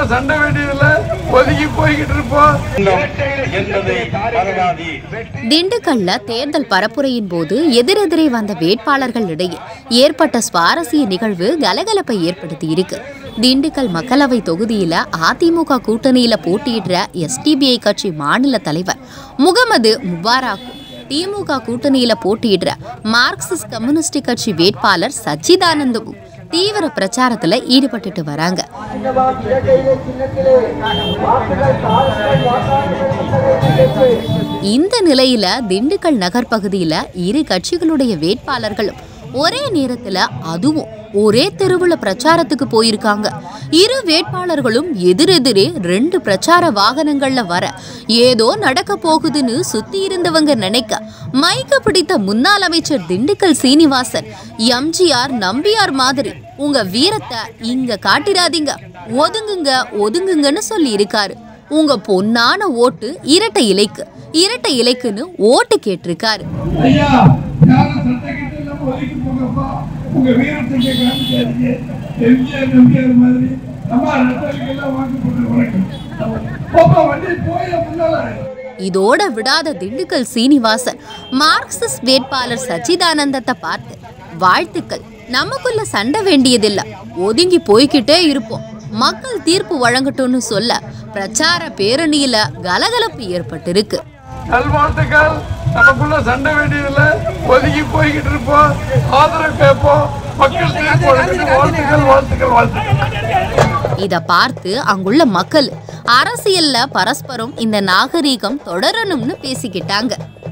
சண்டை வேண்டியதுல ஒதுங்கி போய்கிட்டு இருப்போம். திண்டுக்கல்ல தேர்தல் பரப்புரையின் போது எதிரெதிரே வந்த வேட்பாளர்கள் இடையே ஏற்பட்ட சுவாரஸ்ய நிகழ்வு கலகலப்பை ஏற்படுத்தி இருக்கு. திண்டுக்கல் மக்களவை தொகுதியில அதிமுக கூட்டணியில போட்டியிடுற SDBI கட்சி மாநில தலைவர் முகமது முபாரக்கும் திமுக கூட்டணியில போட்டியிடுற மார்க்சிஸ்ட் கம்யூனிஸ்ட் கட்சி வேட்பாளர் சச்சிதானந்தமும் தீவிர பிரச்சாரத்துல ஈடுபட்டுட்டு வராங்க. இந்த நிலையில திண்டுக்கல் நகர் பகுதியில இரு கட்சிகளுடைய வேட்பாளர்களும் ஒரே நேரத்துல அதுவும் ஒரே தெருவுல பிரச்சாரத்துக்கு போயிருக்காங்க. இரு வேட்பாளர்களும் எதிரெதிரே 2 பிரச்சார வாகனங்கள்ல வர ஏதோ நடக்க போகுதுன்னு சுத்தி இருந்தவங்க நினைக்க மைக்க பிடித்த முன்னாள் அமைச்சர் திண்டுக்கல் சீனிவாசன் எம்ஜிஆர் நம்பியார் மாதிரி உங்க வீரத்தை இங்க காட்டிடாதீங்க, ஒதுங்குங்க ஒதுங்குங்கன்னு சொல்லி இருக்காரு. உங்க பொன்னான ஓட்டு இரட்டை இலைக்குன்னு ஓட்டு கேட்டிருக்காரு. இதோட விடாத திண்டுக்கல் சீனிவாசன் மார்க்சிஸ்ட் வேட்பாளர் சச்சிதானந்தத்தை பார்த்து வாழ்த்துக்கள், நமக்குள்ள சண்டை வேண்டியதில்லை, ஒதுங்கி போய்கிட்டே இருப்போம், மக்கள் தீர்ப்பு வழங்கட்டும்னு சொல்ல பிரச்சார பேரணியில கலகலப்பு ஏற்பட்டிருக்கு. நல்வாழ்த்துக்கள், நமக்குள்ள சண்டை வேண்டியதில்லை, ஒதுங்கி போய்கிட்டு இருப்போம், ஆதரவு கேட்போம், மக்கள் தீர்ப்பு வழங்கட்டும், வாழ்த்துக்கள் வாழ்த்துக்கள் வாழ்த்துக்கள். இத பார்த்து அங்குள்ள மக்கள் அரசியல்ல பரஸ்பரம் இந்த நாகரீகம் தொடரணும்னு பேசிக்கிட்டாங்க.